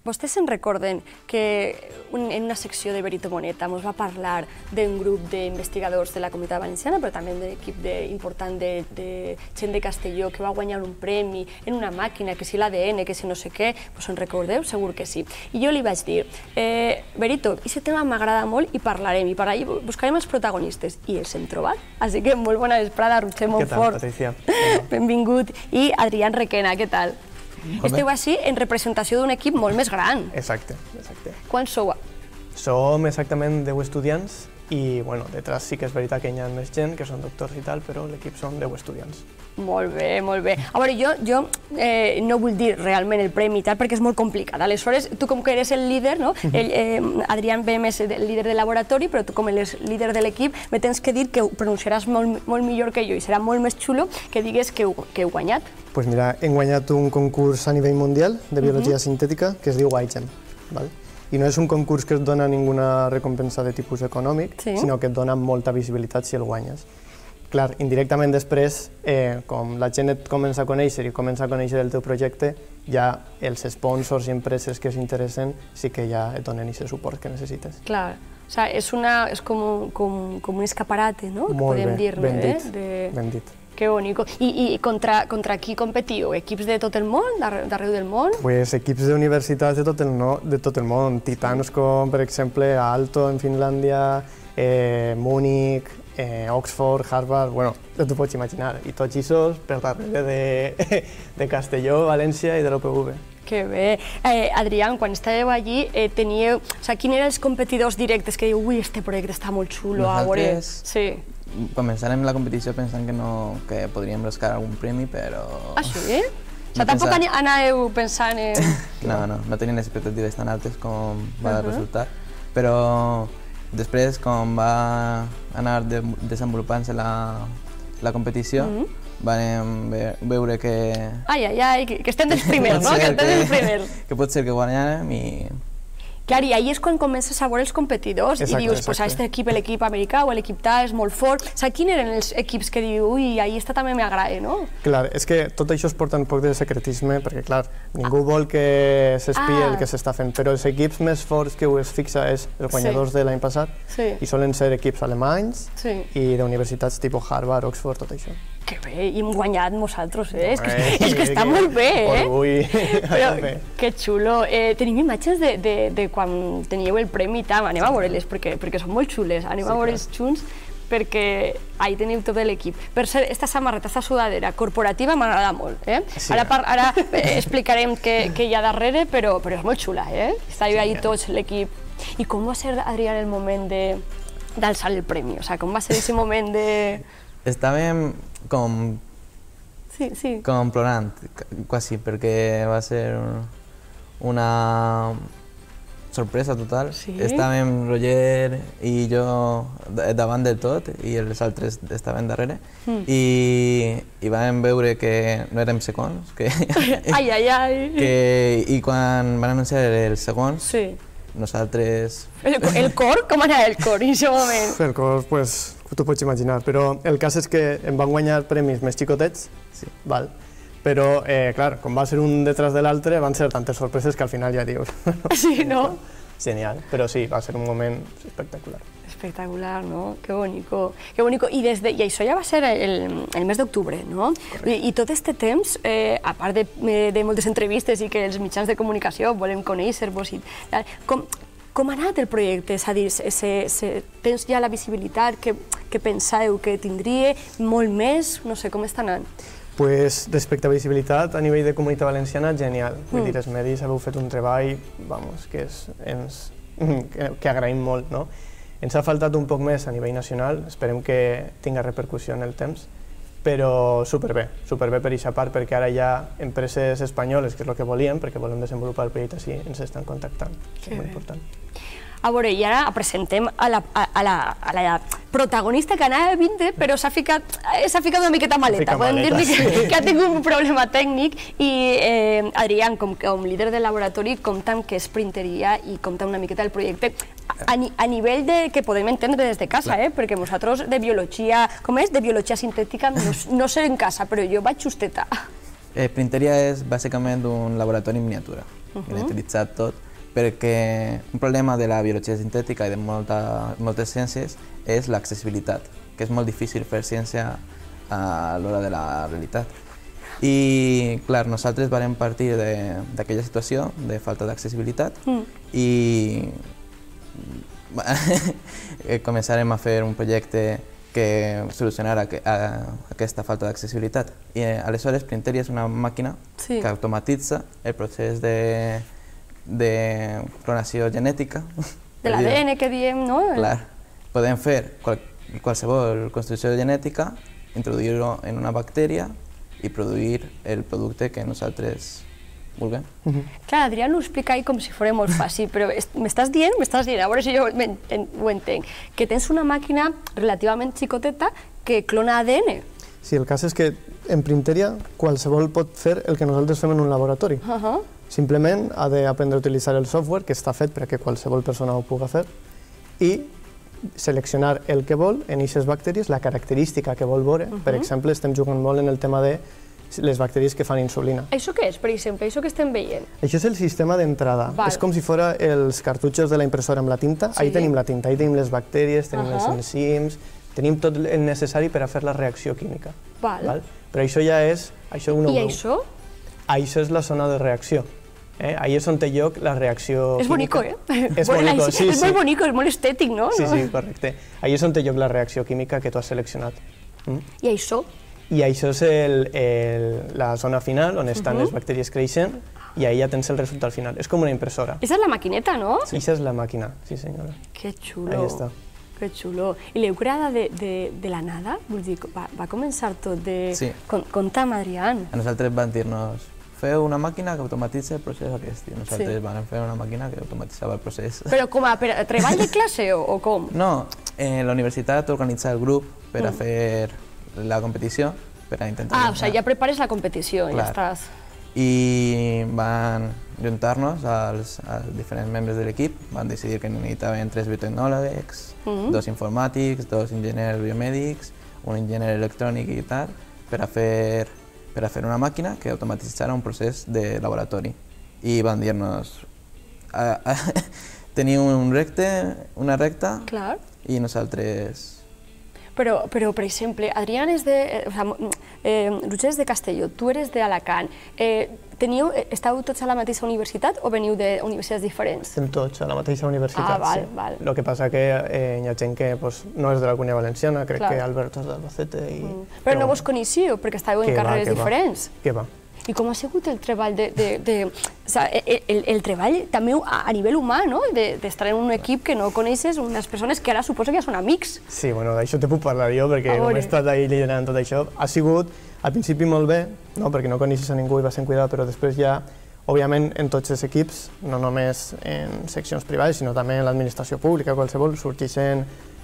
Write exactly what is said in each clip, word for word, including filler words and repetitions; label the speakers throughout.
Speaker 1: Vostès se'n recorden que en una secció de Verito Moneta ens va parlar d'un grup d'investigadors de la Comunitat Valenciana, però també d'un equip important de gent de Castelló que va guanyar un premi en una màquina, que si l'A D N, que si no sé què, us en recordeu? Segur que sí. I jo li vaig dir, Verito, aquest tema m'agrada molt i parlarem, i per allà buscarem els protagonistes. I els hem trobat. Així que molt bona vesprada, Roger Montfort.
Speaker 2: Què tal, Patricia?
Speaker 1: Benvingut. I Adrián Requena, què tal? Esteu així en representació d'un equip molt més gran.
Speaker 2: Exacte.
Speaker 1: Quants sou?
Speaker 2: Som exactament deu estudiants i, bueno, detrás sí que és veritat que hi ha més gent, que són doctors i tal, però l'equip són deu estudiants.
Speaker 1: Molt bé, molt bé. A veure, jo no vull dir realment el premi i tal, perquè és molt complicat. Aleshores, tu com que eres el líder, no? Adrián ve més el líder del laboratori, però tu com eres líder de l'equip, me tens que dir que ho pronunciaràs molt millor que jo i serà molt més xulo que digues que heu guanyat.
Speaker 2: Doncs mira, hem guanyat un concurs a nivell mundial de biologia sintètica que es diu iGEM. I no és un concurs que et dona ninguna recompensa de tipus econòmic, sinó que et dona molta visibilitat si el guanyes. Clar, indirectament després, com la gent et comença a conèixer i comença a conèixer el teu projecte, ja els sponsors i empreses que s'interessen sí que ja et donen aquest suport que necessites.
Speaker 1: Clar, és com un escaparate, no?
Speaker 2: Molt bé, ben dit, ben dit.
Speaker 1: Que bonic. I contra qui competiu? Equips de tot el món, d'arreu del món?
Speaker 2: Pues equips d'universitats de tot el món. Titans com, per exemple, Aalto, en Finlàndia, Múnich, Oxford, Harvard, bueno, t'ho pots imaginar. I tots aquests per darrere de Castelló, València i de l'U P V.
Speaker 1: Que bé. Adrián, quan estàveu allí, teníeu... Quins eren els competidors directes que diu ui, este projecte està molt xulo, a veure...
Speaker 3: Nosaltres començarem la competició pensant que podríem rascar algun premi, però...
Speaker 1: Ah, sí? O sigui, tampoc anàveu pensant en...
Speaker 3: No, no, no tenien expectatives tan altes com va resultar, però després, com va anar desenvolupant-se la competició, vam veure que...
Speaker 1: Ai, ai, ai, que estem dels primers, no? Que estem dels primers.
Speaker 3: Que pot ser que guanyàrem i...
Speaker 1: Clar, i ahí és quan comences a veure els competidors i dius, pues aquest equip, l'equip americà o l'equip tal, és molt fort. O sigui, quins eren els equips que diu, ui, ahí esta també m'agrada, no?
Speaker 2: Clar, és que tot això es porta un poc de secretisme, perquè, clar, ningú vol que s'espie el que s'està fent, però els equips més forts que es fixa és els guanyadors de l'any passat, i solen ser equips alemanys i d'universitats tipus Harvard, Oxford, tot això.
Speaker 1: Que bé, i hem guanyat nosaltres, eh? És que està molt bé, eh?
Speaker 2: Orgull.
Speaker 1: Però que xulo. Tenim imatges de quan teníeu el premi i tal, anem a veure-les perquè són molt xules, anem a veure-les junts perquè ahí teniu tot l'equip. Per cert, esta samarreta, esta sudadera corporativa m'agrada molt, eh? Ara explicarem què hi ha darrere, però és molt xula, eh? Estàveu ahí tots, l'equip. I com va ser, Adrián, el moment d'alçar el premi? O sigui, com va ser aquest moment de...
Speaker 3: Estàvem com... com plorant, quasi, perquè va ser una sorpresa total. Estàvem Roger i jo davant del tot i els altres estaven darrere i vam veure que no érem segons.
Speaker 1: Ai, ai, ai!
Speaker 3: I quan van anunciar els segons, nosaltres...
Speaker 1: El cor? Com anava el cor en aquest moment?
Speaker 2: El cor, doncs, t'ho pots imaginar, però el cas és que em van guanyar premis més xicotets, però, clar, com va ser un detrás de l'altre, van ser tantes sorpreses que al final ja dius...
Speaker 1: Sí, no?
Speaker 2: Genial, però sí, va ser un moment espectacular.
Speaker 1: Espectacular, no? Que bonico. Que bonico. I això ja va ser el mes d'octubre, no? I tot aquest temps, a part de moltes entrevistes i que els mitjans de comunicació volem conèixer-vos i tal, com ha anat el projecte? És a dir, tens ja la visibilitat que pensàveu que tindria, molt més? No sé, com està anant?
Speaker 2: Doncs, respecte a visibilitat, a nivell de Comunitat Valenciana, genial. Vull dir, els medis heu fet un treball, vamos, que agraïm molt, no? Ens ha faltat un poc més a nivell nacional, esperem que tinga repercussió en el temps, però superbé, superbé per aquesta part, perquè ara hi ha empreses espanyoles, que és el que volíem, perquè volem desenvolupar el projecte així, ens estan contactant, és molt important.
Speaker 1: A veure, i ara presentem a la protagonista que anava a vindre, però s'ha ficat una miqueta maleta. Podem dir que ha tingut un problema tècnic i Adrián, com líder del laboratori, compta amb que és printeria i compta una miqueta el projecte a nivell que podem entendre des de casa, perquè nosaltres de biologia, com és? De biologia sintètica no sé en casa, però jo vaig justeta.
Speaker 3: Printeria és bàsicament un laboratori en miniatura. uh -huh. i l'he utilitzat tot, perquè un problema de la biologia sintètica i de molta, moltes ciències és l'accessibilitat, que és molt difícil fer ciència a l'hora de la realitat. I, clar, nosaltres vam partir d'aquella situació de falta d'accessibilitat mm. i començarem a fer un projecte que solucionara aquesta falta d'accessibilitat. I aleshores Printeria és una màquina sí. que automatitza el procés de, de clonació genètica.
Speaker 1: De l'A D N que diem, no?
Speaker 3: Clar, podem fer qual, qualsevol construcció genètica, introduir-ho en una bactèria i produir el producte que nosaltres vulguem.
Speaker 1: Uh -huh. Clar, Adrián ho explica ahí com si fos molt fàcil, però m'estàs dient, m'estàs dient, a veure si jo ho entenc, que tens una màquina relativament xicoteta que clona A D N.
Speaker 2: Sí, el cas és que en Printeria qualsevol pot fer el que nosaltres fem en un laboratori. Uh -huh. Simplement ha d'aprendre a utilitzar el software, que està fet perquè qualsevol persona ho pugui fer, i seleccionar el que vol en aquestes bacteris, la característica que vol veure. Uh -huh. Per exemple, estem jugant molt en el tema de les bacteris que fan insulina.
Speaker 1: Això què és, per exemple? Això que estem veient?
Speaker 2: Això és el sistema d'entrada. És com si fora els cartutxos de la impressora amb la tinta. Sí. Ahí tenim la tinta, ahí tenim les bactèries, tenim uh -huh. els enzims, tenim tot el necessari per a fer la reacció química.
Speaker 1: Val.
Speaker 2: Val? Però això ja és... Això ho no
Speaker 1: I
Speaker 2: veu.
Speaker 1: això?
Speaker 2: Això és la zona de reacció. Eh? Ahí és on té lloc la reacció
Speaker 1: és
Speaker 2: química.
Speaker 1: És bonico, eh?
Speaker 2: És bonico, sí, sí.
Speaker 1: És molt bonico, és molt estètic, no?
Speaker 2: Sí, sí, correcte. Ahí és on té lloc la reacció química que tu has seleccionat.
Speaker 1: Mm? I això?
Speaker 2: I això és el, el, la zona final, on estan uh -huh. les bactèries creixent, i ahí ja tens el resultat final. És com una impressora.
Speaker 1: Aquesta és la maquineta, no?
Speaker 2: Sí, aquesta és la màquina, sí senyora.
Speaker 1: Que xulo.
Speaker 2: Ahí està.
Speaker 1: Que xulo. I l'heu creada de, de, de la nada? Vull dir, va, va començar tot de...
Speaker 3: Sí.
Speaker 1: Conta'm, Adrián.
Speaker 3: A nosaltres van dir-nos, feu una màquina que automatitza el procés aquest. I nosaltres sí. vam fer una màquina que automatitzava el procés.
Speaker 1: Però com a per, treball de classe o, o com?
Speaker 3: No, eh, la universitat organitza el grup per mm. a fer la competició, per a intentar...
Speaker 1: Ah, o sigui, ja prepares la competició,
Speaker 3: Clar.
Speaker 1: ja estàs...
Speaker 3: I van juntar-nos als, als diferents membres de l'equip, van decidir que necessitaven tres biotecnòlegs, mm -hmm. dos informàtics, dos enginyers biomèdics, un enginyer electrònic i tal, per a fer, per a fer una màquina que automatitzara un procés de laboratori. I van dir-nos, teniu un recte, una recta,
Speaker 1: Clar.
Speaker 3: i nosaltres...
Speaker 1: Però, però, per exemple, Adrián és de... O sigui, eh, Roger és de Castelló, tu eres d'Alacant. Eh, teniu, estàu tots a la mateixa universitat o veniu d'universitats diferents?
Speaker 2: Estem tots a la mateixa universitat,
Speaker 1: ah, val,
Speaker 2: sí.
Speaker 1: Val.
Speaker 2: El que passa que eh, hi ha gent que pues, no és de la Comunitat Valenciana, crec Clar. que Albert és d'Albacete i... Mm.
Speaker 1: Però, però no vos coneixíeu, perquè estàveu en carreres diferents.
Speaker 2: Què va?
Speaker 1: I com ha sigut el treball de... de, de o sigui, el, el treball també a, a nivell humà, no? D'estar de, en un equip que no coneixes, unes persones que ara suposo que ja són amics.
Speaker 2: Sí, bueno, d'això te puc parlar jo, perquè no he estat ahí liderant tot això. Ha sigut, al principi, molt bé, no? Perquè no coneixes a ningú i vas en cuidar, però després ja, òbviament, en tots els equips, no només en seccions privades, sinó també en l'administració pública, qualsevol, sorgeixen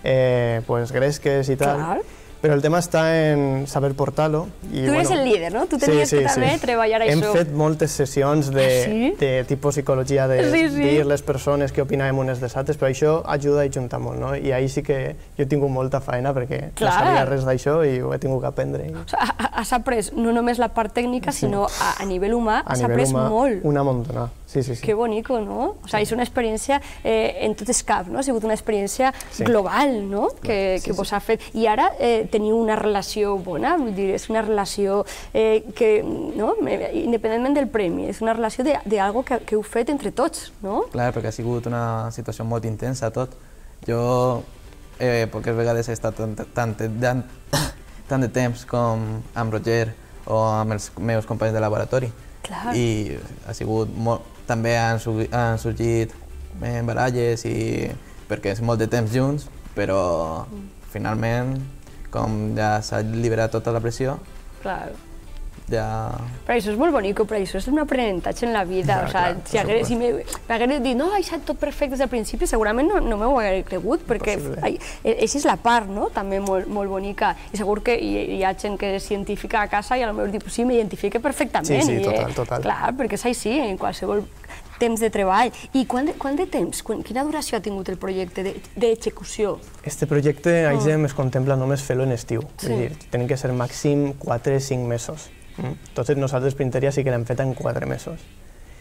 Speaker 2: eh, pues, gresques i tal.
Speaker 1: Clar.
Speaker 2: Però el tema està en saber portar-lo.
Speaker 1: Tu eres el líder, no? Tu tenies
Speaker 2: sí, sí,
Speaker 1: que també
Speaker 2: sí.
Speaker 1: treballar això.
Speaker 2: Hem fet moltes sessions de,
Speaker 1: ah, sí?
Speaker 2: de tipus psicologia, de
Speaker 1: sí, sí.
Speaker 2: dir les persones què opinàvem unes dels altres, però això ajuda a juntar molt, no? I ahí sí que jo he tingut molta feina perquè
Speaker 1: Clar.
Speaker 2: no sabia res d'això i ho he tingut que aprendre. I...
Speaker 1: O sigui, has après no només la part tècnica, sí. sinó a, a nivell humà has après molt.
Speaker 2: Una muntona. Sí, sí, sí.
Speaker 1: Que bonico, no? O sigui, és una experiència eh, en tot els caps, no? Ha sigut una experiència sí. global, no? Que, sí, que vos sí. ha fet. I ara eh, teniu una relació bona, vull dir, és una relació eh, que, no? Independentment del premi, és una relació d'algo que, que heu fet entre tots, no?
Speaker 3: Clar, perquè ha sigut una situació molt intensa tot. Jo eh, poques vegades he estat tant, tant, tant, tant de temps com amb Roger o amb els meus companys de laboratori.
Speaker 1: Clar.
Speaker 3: I ha sigut molt... També han, han sorgit eh, baralles i... perquè és molt de temps junts, però mm. finalment, com ja s'ha liberat tota la pressió,
Speaker 1: Clar.
Speaker 3: ja...
Speaker 1: Però això és molt bonic, però això és un aprenentatge en la vida.
Speaker 2: Ja,
Speaker 1: o sigui,
Speaker 2: clar,
Speaker 1: si hagués, si m'hagués dit, no, ha estat tot perfecte des del principi, segurament no, no m'ho hagués cregut, perquè aquesta és la part, no?, també molt, molt bonica. I segur que hi, hi ha gent que és científica a casa i potser diu, sí, m'identifica perfectament.
Speaker 2: Sí, sí,
Speaker 1: I,
Speaker 2: total, total.
Speaker 1: Clar, perquè és així, en qualsevol temps de treball. I quant de, quant de temps, quina duració ha tingut el projecte d'execució?
Speaker 2: Este projecte, a IGEM, es contempla només fer-lo en estiu.
Speaker 1: Sí.
Speaker 2: És dir, tenen que ser màxim quatre a cinc mesos. Mm. Entonces, nosaltres Printeria sí que l'hem fet en quatre mesos.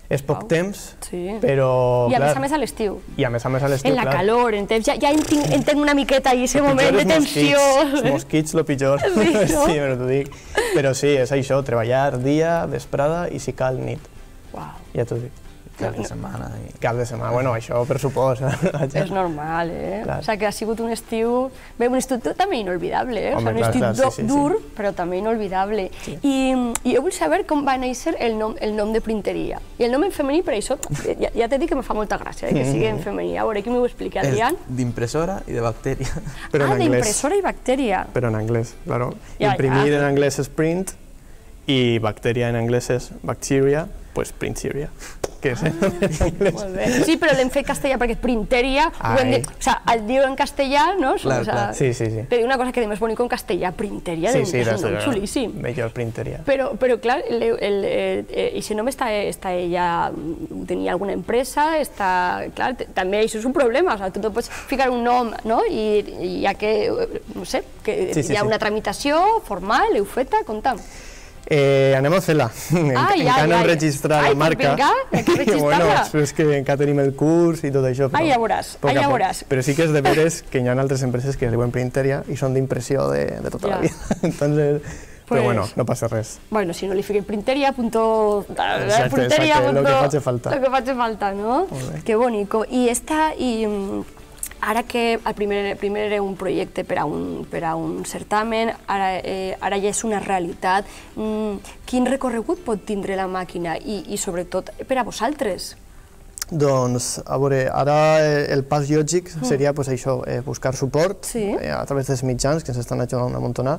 Speaker 2: És poc
Speaker 1: Wow.
Speaker 2: temps,
Speaker 1: Sí.
Speaker 2: però...
Speaker 1: I a
Speaker 2: clar,
Speaker 1: més a més a l'estiu.
Speaker 2: I a més a més a l'estiu,
Speaker 1: En la
Speaker 2: clar.
Speaker 1: calor, en temps, ja, ja entenc, entenc una miqueta ahí ese moment de tensió.
Speaker 2: Els mosquits, lo pitjor.
Speaker 1: Sí, no?
Speaker 2: Sí, però t'ho dic. Però sí, és això, treballar dia, vesprada i si cal nit.
Speaker 1: Uau.
Speaker 2: Ja t'ho dic.
Speaker 3: Cap de setmana. I...
Speaker 2: Cap de setmana, bueno, això per supòs.
Speaker 1: És normal, eh?
Speaker 2: Clar.
Speaker 1: O sigui que ha sigut un estiu... Bé, un estiu també inolvidable, eh?
Speaker 2: Home,
Speaker 1: o sigui, un
Speaker 2: clar,
Speaker 1: estiu
Speaker 2: clar, sí,
Speaker 1: do-
Speaker 2: sí, sí.
Speaker 1: dur, però també inolvidable. I, I jo vull saber com va néixer el nom, el nom de Printeria. I el nom en femení, per això, ja, ja t'he dit que me fa molta gràcia, eh, que sigui en femení. A veure, qui m'ho explica, Adrián?
Speaker 3: És d'impressora i de bactèria.
Speaker 2: Però
Speaker 1: Ah,
Speaker 2: en anglès.
Speaker 1: d'impressora i bactèria.
Speaker 2: Però en anglès, claro.
Speaker 1: Ja,
Speaker 2: Imprimir
Speaker 1: ja.
Speaker 2: en anglès és print i bacteria en anglès és bacteria, pues printeria. Que és en anglès.
Speaker 1: Molt bé. Sí, però l'hem fet castellà perquè Printeria, ho hem
Speaker 2: Ai.
Speaker 1: dit, o sea, el dir en castellà, no?
Speaker 3: Clar,
Speaker 1: o sea,
Speaker 3: clar.
Speaker 2: Sí, sí, sí.
Speaker 1: Te dic una cosa que de més bonic en castellà, Printeria,
Speaker 2: Sí,
Speaker 1: és
Speaker 2: sí,
Speaker 1: un nom xulíssim.
Speaker 2: Millor printeria.
Speaker 1: Però, però clar, el, el, eh, i si no està, està ella, tenia alguna empresa, està, clar, t- també això és un problema, o sigui, tu no pots ficar un nom, no?, i, i ja que, no sé, que
Speaker 2: Sí, sí,
Speaker 1: hi ha
Speaker 2: sí.
Speaker 1: una tramitació formal, heu feta, conta'm.
Speaker 2: Eh, anem a fer-la.
Speaker 1: Ah, ja,
Speaker 2: encara no
Speaker 1: ja,
Speaker 2: hem
Speaker 1: ja.
Speaker 2: registrat
Speaker 1: Ai,
Speaker 2: la marca.
Speaker 1: doncs vinga, hay que registrarla.
Speaker 2: Bueno, és que encara tenim el curs i tot això. Però,
Speaker 1: Ah, ja veuràs,
Speaker 2: poc
Speaker 1: ah,
Speaker 2: a
Speaker 1: ja
Speaker 2: poc.
Speaker 1: veuràs.
Speaker 2: Però sí que és de veres que hi ha altres empreses que es diuen Printeria i són d'impressió de, de tota
Speaker 1: Ja.
Speaker 2: la vida. Entonces,
Speaker 1: Pues-
Speaker 2: però bueno, no passa res.
Speaker 1: Bueno, si no li fiquem Printeria, punto...
Speaker 2: Exacte,
Speaker 1: Printeria,
Speaker 2: exacte, lo
Speaker 1: punto-
Speaker 2: que faci falta.
Speaker 1: Lo que faci falta, no?
Speaker 2: Molt bé.
Speaker 1: Que bonico. I esta, i mm, ara que el primer, primer era un projecte per a un, per a un certamen, ara, eh, ara ja és una realitat, mm, quin recorregut pot tindre la màquina i, i sobretot per a vosaltres?
Speaker 2: Doncs, a veure, ara eh, el pas lògic seria pues, això, eh, buscar suport
Speaker 1: Sí.
Speaker 2: eh, a través dels mitjans que ens estan ajudant una muntona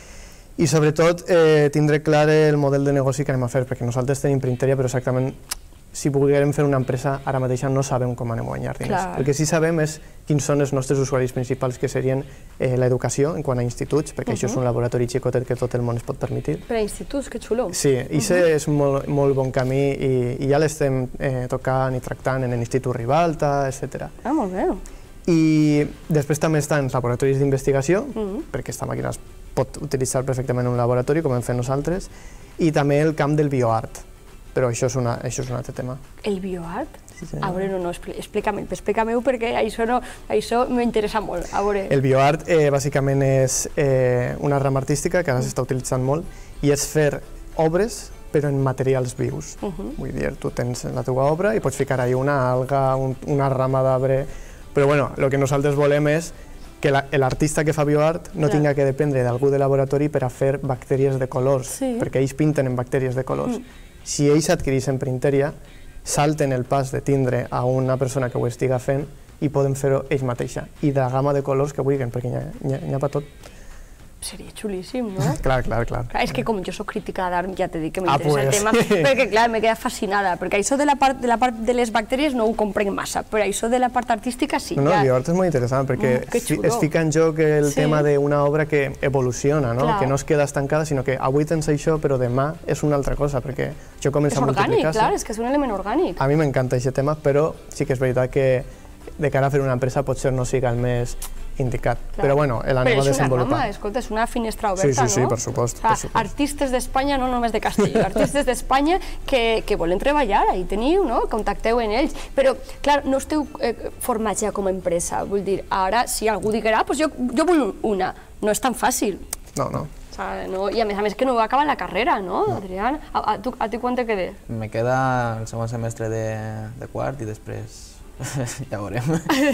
Speaker 2: i sobretot eh, tindre clar el model de negoci que anem a fer, perquè nosaltres tenim Printeria, però exactament si volguérem fer una empresa ara mateixa no sabem com anem a guanyar diners.
Speaker 1: Clar.
Speaker 2: El que sí sabem és quins són els nostres usuaris principals, que serien eh, l'educació en quant a instituts, perquè això és un laboratori xicotet que tot el món es pot permetre.
Speaker 1: Per a instituts, que xulo.
Speaker 2: Sí, i uh -huh. és un molt, molt bon camí i, i ja l'estem eh, tocant i tractant en l'Institut Ribalta, etcètera.
Speaker 1: Ah, molt bé.
Speaker 2: I després també estan els laboratoris d'investigació,
Speaker 1: Uh -huh.
Speaker 2: perquè aquesta màquina es pot utilitzar perfectament en un laboratori, com hem fet nosaltres, i també el camp del bioart, però això és, una, això és un altre tema.
Speaker 1: El bioart?
Speaker 2: Sí, sí.
Speaker 1: A veure, no, no, expli- explica-me'l, explica-me'l perquè això, no, això m'interessa molt. A veure...
Speaker 2: El bioart eh, bàsicament és eh, una rama artística que ara s'està utilitzant molt i és fer obres però en materials vius.
Speaker 1: Uh -huh.
Speaker 2: Vull dir, tu tens la teva obra i pots ficar ahí una alga, un, una rama d'arbre, però bueno, el que nosaltres volem és que la- l'artista que fa bioart no
Speaker 1: Clar.
Speaker 2: tinga que dependre d'algú de laboratori per a fer bactèries de colors,
Speaker 1: Sí.
Speaker 2: perquè ells pinten en bactèries de colors. Si ells adquireixen Printeria, salten el pas de tindre a una persona que ho estiga fent i poden fer-ho ells mateixa, i de la gamma de colors que vulguin, perquè n'hi ha, n'hi ha, n'hi ha per tot.
Speaker 1: Seria xulíssim, no?
Speaker 2: Clar, clar, clar.
Speaker 1: Clar, és que com jo sóc crítica d'art, ja t'he dit que
Speaker 2: Ah,
Speaker 1: m'interessa el
Speaker 2: pues.
Speaker 1: tema, perquè clar, m'he quedat fascinada, perquè això de la part de, la part de les bactèries no ho comprenc massa, però això de la part artística sí.
Speaker 2: No, no,
Speaker 1: ja.
Speaker 2: el bioart és molt interessant perquè
Speaker 1: Mm, que
Speaker 2: fi-
Speaker 1: xulo.
Speaker 2: es fica en joc el
Speaker 1: Sí.
Speaker 2: tema d'una obra que evoluciona, no?
Speaker 1: Clar.
Speaker 2: Que no es queda estancada, sinó que avui tens això, però demà és una altra cosa, perquè això
Speaker 1: És
Speaker 2: comença a
Speaker 1: orgànic,
Speaker 2: multiplicar-se.
Speaker 1: clar, és que és un element orgànic.
Speaker 2: A mi m'encanta aquest tema, però sí que és veritat que de cara a fer una empresa potser no siga el més indicat.
Speaker 1: Clar.
Speaker 2: Però bueno, l'anem a
Speaker 1: Però és una
Speaker 2: desenvolupar.
Speaker 1: rama, escolta, és una finestra oberta,
Speaker 2: Sí, sí, sí,
Speaker 1: no?
Speaker 2: per supost,
Speaker 1: O sea,
Speaker 2: per supost.
Speaker 1: artistes d'Espanya, no només de Castelló, artistes d'Espanya que, que volen treballar, ahí teniu, no? Contacteu en ells. Però, clar, no esteu eh, formats ja com a empresa, vull dir, ara, si algú diguerà, pues jo, jo vull una, no és tan fàcil.
Speaker 2: No, no.
Speaker 1: O sea, no, i a més a més que no va acabar la carrera, no, Adrián? A, a, tu, a ti quan te quedé?
Speaker 3: Me queda el segon semestre de, de quart i després ja veurem.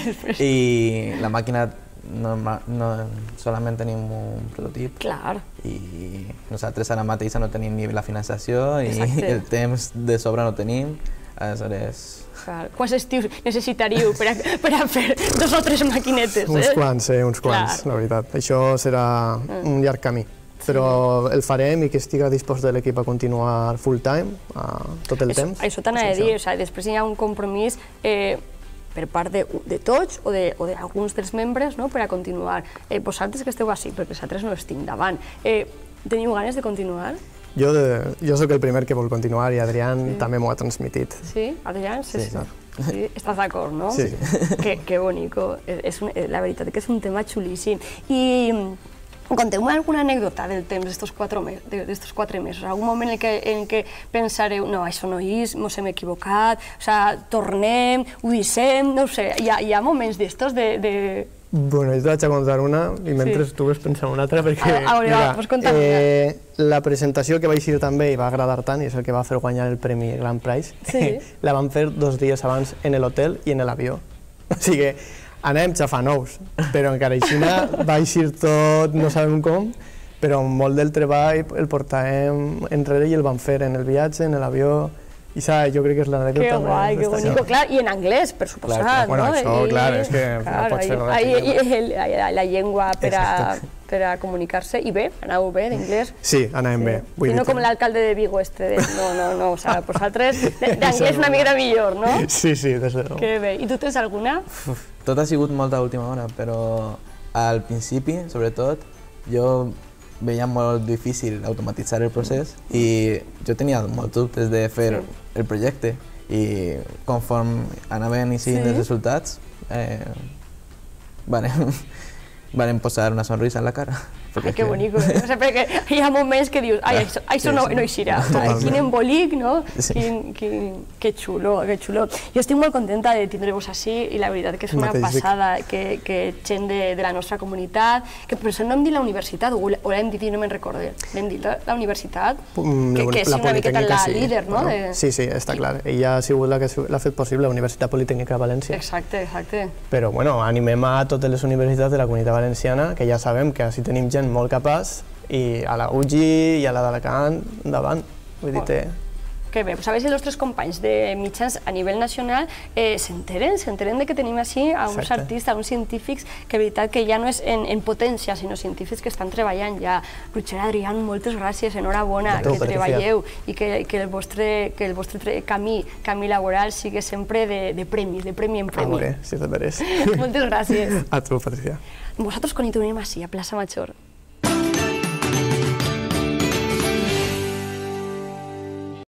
Speaker 3: I la màquina no, no, solament tenim un prototip
Speaker 1: Clar.
Speaker 3: i nosaltres ara mateix no tenim ni la finançació i
Speaker 1: Exacte.
Speaker 3: el temps de sobre no tenim, aleshores...
Speaker 1: Clar. Quants estius necessitaríeu per a, per a fer dos o tres maquinetes?
Speaker 2: Uns
Speaker 1: eh?
Speaker 2: quants, eh, uns quants,
Speaker 1: Clar.
Speaker 2: la veritat. Això serà un llarg camí. Però el farem i que estiga dispost de l'equip a continuar full time, a tot el
Speaker 1: Això,
Speaker 2: temps.
Speaker 1: això t'anava a dir, o sigui, després hi ha un compromís eh, per part de, de tots o de- o d'alguns dels membres, no?, per a continuar. Eh, vosaltres que esteu així, perquè nosaltres no estem davant. Eh, teniu ganes de continuar?
Speaker 2: Jo, de, jo sóc el primer que vol continuar i Adrián sí. també m'ho ha transmitit.
Speaker 1: Sí, Adrián? Sí, sí.
Speaker 2: Sí,
Speaker 1: sí. Estàs d'acord, no?
Speaker 2: Sí.
Speaker 1: Que, que bonico. És un, la veritat que és un tema xulíssim. I Conteu-me alguna anècdota del temps d'estos quatre, me d'estos quatre mesos, algun moment en què, en què pensareu, no, això no és, mos hem equivocat, o sigui, tornem, ho deixem, no ho sé, hi ha, hi ha moments d'estos de... de...
Speaker 2: Bueno, jo te vaig a contar una i mentre sí. tu vas pensar una altra, perquè...
Speaker 1: A, a veure, mira, va, contar eh,
Speaker 2: la presentació que vaig ir també i va agradar tant, i és el que va fer guanyar el Premi Grand Prize, sí. la van fer dos dies abans en l'hotel i en l'avió. O sigui, anàvem xafant ous, però encara així va eixir tot, no sabem com, però molt del treball el portàvem enrere i el vam fer en el viatge, en l'avió, i saps, jo crec que és l'anècdota
Speaker 1: més... Que guai, que bonico, clar, i en anglès, per suposat, no?
Speaker 2: Bueno, això, clar, és que no pots fer res.
Speaker 1: La llengua per a comunicar-se, i bé, anàveu bé d'anglès?
Speaker 2: Sí, anàvem bé.
Speaker 1: I no com l'alcalde de Vigo este, no, no, no, o sigui, vosaltres d'anglès una mica millor, no?
Speaker 2: Sí, sí, des de luego.
Speaker 1: Que bé, i tu tens alguna?
Speaker 3: Tot ha sigut molt a última hora, però al principi, sobretot, jo veia molt difícil automatitzar el procés i jo tenia molts dubtes de fer sí. el projecte i conforme anaven eixint sí. els resultats eh, varen, varen posar una sonrisa en la cara.
Speaker 1: Ai, que bonico, eh? O sigui, perquè hi ha moments que dius, ai, això, això no, no eixirà, quin embolic, no? Sí. Quin, quin, que xulo, que xulo. Jo estic molt contenta de tindre-vos així i la veritat que és una passada que, que gent de, de la nostra comunitat, que per això no hem dit la universitat, o, o l'hem dit i no me'n recordé, l'hem dit la, la universitat, que, que és una miqueta la sí. líder, no?
Speaker 2: Bueno, de... Sí, sí, està clar. Ella ha sigut la que l'ha fet possible, la Universitat Politècnica de València.
Speaker 1: Exacte, exacte.
Speaker 2: Però, bueno, animem a totes les universitats de la Comunitat Valenciana, que ja sabem que així tenim gent molt capaç, i a la U G I i a la d'Alacant, endavant. Vull dir-te...
Speaker 1: Que bé, sabeu si els nostres companys de mitjans a nivell nacional s'enteren, s'enteren de que tenim així a uns artistes, a uns científics, que de veritat que ja no és en potència, sinó científics que estan treballant ja. Roger, Adrián, moltes gràcies, enhorabona, que treballeu i que el vostre camí, camí laboral sigui sempre de premis, de premi en premi.
Speaker 2: A veure, si te mereix.
Speaker 1: Moltes gràcies.
Speaker 2: A tu, Patricia.
Speaker 1: Vosaltres quan hi tornem així, a Plaça Major.